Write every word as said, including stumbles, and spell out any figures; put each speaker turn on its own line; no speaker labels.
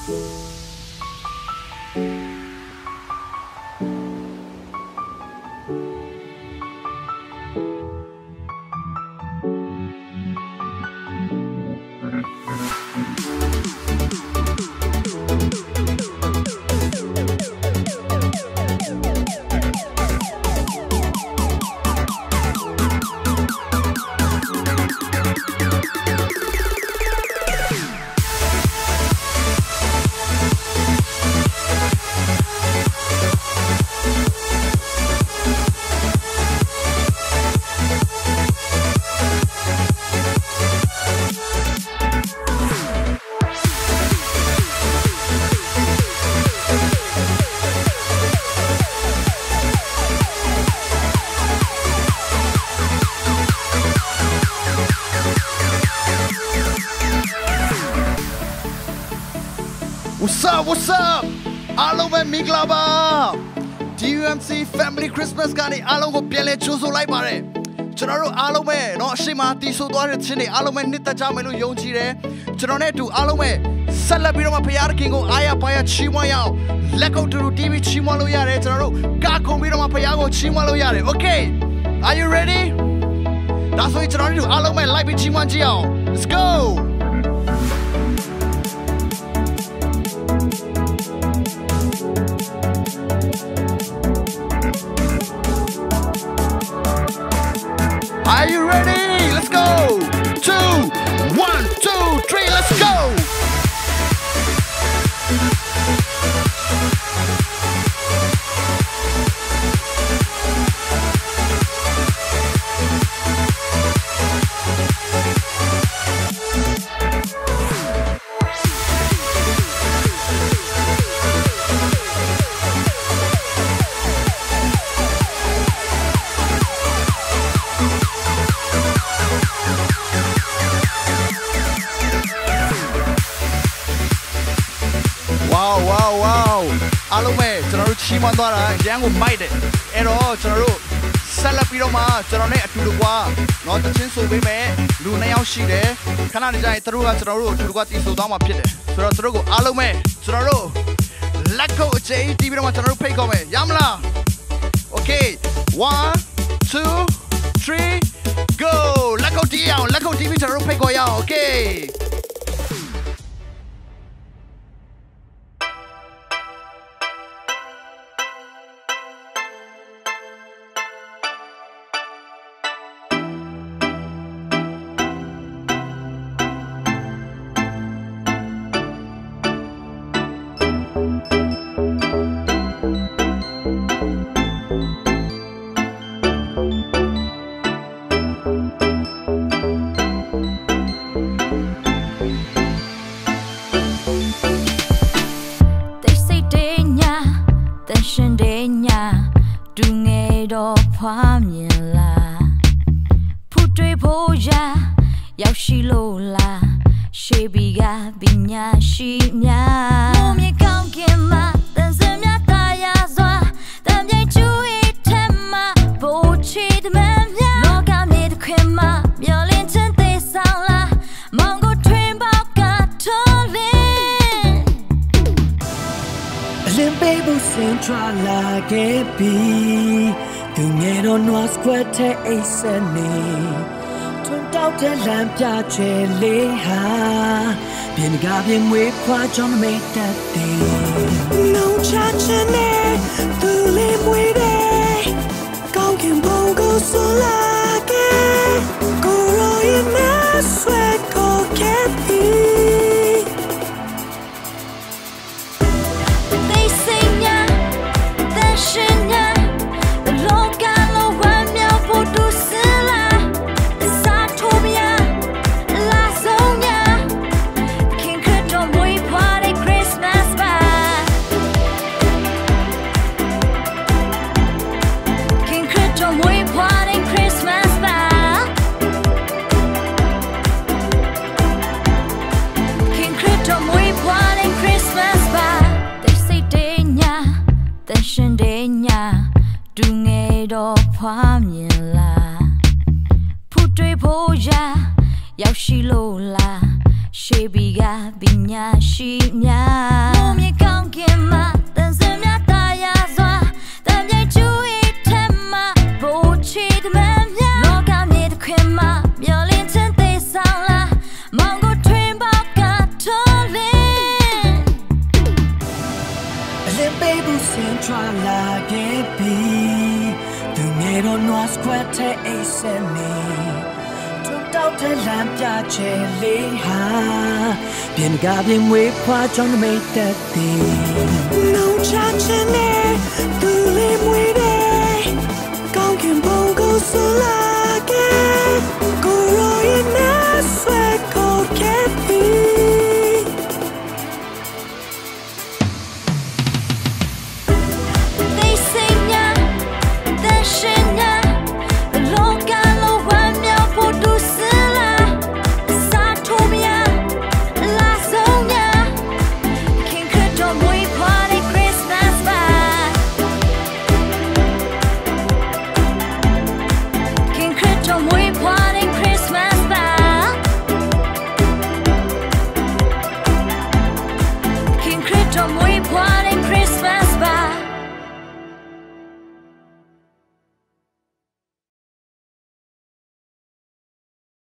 What's up? What's up? အားလုံးပဲမင်္ဂလာပါ D U M C Family Christmas ကနေအားလုံးကိုပြန်လည်ကြိုဆိုလိုက်ပါတယ်ကျွန်တော်တို့အားလုံးပဲเนาะအရှိမတီးဆိုသွားတဲ့ချင်းတွေအားလုံးပဲနှစ်သက်ကြမယ်လို့ယုံကြည်တယ်ကျွန်တော်နဲ့အတူအားလုံးပဲဆက်လက်ပြီးတော့မှဖခင်ခင်ကိုအားရပါရချီးမွမ်းရအောင်လက်ကုပ်တူတူ T V ချီးမွမ်းလို့ရတယ်ကျွန်တော်တို့ကားခုံပြီးတော့မှဖခင်ကိုချီးမွမ်းလို့ရတယ် Okay Are you ready? ဒါဆိုရင်ကျွန်တော်တို့အားလုံးပဲ live ပြီးချီးမွမ်းကြည့်အောင် Let's go Are you ready? Let's go! Two, one, two, three, let's go! Wow, wow, wow! အားလုံးပဲကျွန်တော်တို့ချီးမွမ်းသွားတာရန်ကိုမိုက်တယ်အဲ့တော့ကျွန်တော်တို့ဆက်လက်ပြီးတော့မှကျွန်တော်နဲ့အတူတကွာเนาะတချင်းဆိုပေးမယ်လူနှစ်ယောက်ရှိတယ်ခဏနေကြရင်သူတို့ကကျွန်တော်တို့အတူတကွာတီးဆိုသွားမှာဖြစ်တယ်ဆိုတော့သူတို့ကိုအားလုံးပဲကျွန်တော်တို့လက်ခုပ်အကျဉ်းတီးပြီးတော့မှကျွန်တော်တို့ဖိတ်ခေါ်မယ်ရမလား Okay one two three go လက်ခုပ်တီးအောင်လက်ခုပ်တီးပြီးကျွန်တော်တို့ဖိတ်ခေါ်ရအောင် Okayရောက်ရှိလို့လားရှေးပြီးကပညာရှိများမုံမြေကောင်းခင်မှာတန်စင်များတာယာစွာတံမြိတ်ကျူ၏ထဲမှာဘိုးချီတမန်များလောကမြေတစ်ခွင်မှာမျောလင်းချင်းသေးဆောင်လားမောင်ကိုထွင်ပေါက်ကထွန်းလင်းအလင်းပေးဖို့စင်ထရာလာခဲ့ပြီသူငယ်တော့ North Square ထဲအိတ်ဆက်နေထွန်းတောက်တဲ့လမ်းပြချဲလေးဟာပြင်ကားပြင်မွေးခွာကြောင်းမိတ်တတ်တယ်လုံချချင်နေသူလေးမွေးတယ်ကောင်းကင်ဘုံကိုဆိုလာခဲ့ကိုရောရင်မဆွဲကိုခဲ့ပြီဖွားမြင်လားဖူးတွေးဖို့ရာရောက်ရှိလို့လားရှေးပြီး
ကပညာရှိများမုံမြေကောင်းကင်မှာတန်စင်များတာယာစွာတံမြိုက်ကျူဤထဲမှာဘိုးချီတမန်များလောကမြေတစ်ခွင်မှာမျောလင်းချင်းသေးဆောင်လာမောင်ကိုထွင်ပေါက်ကထွန်းလင်းအလင်းပေးဘူးစင်ထွာလာခဲ့ပြီသူငယ်တော့ North Square ထဲအိတ်ဆက်နေတောက်တဲ့လမ်းပြချဲလေးဟာပြင်ကားပြင်ဝေးခွာကြောင်းမိတ်သက်သည်နှုံချချင်နေ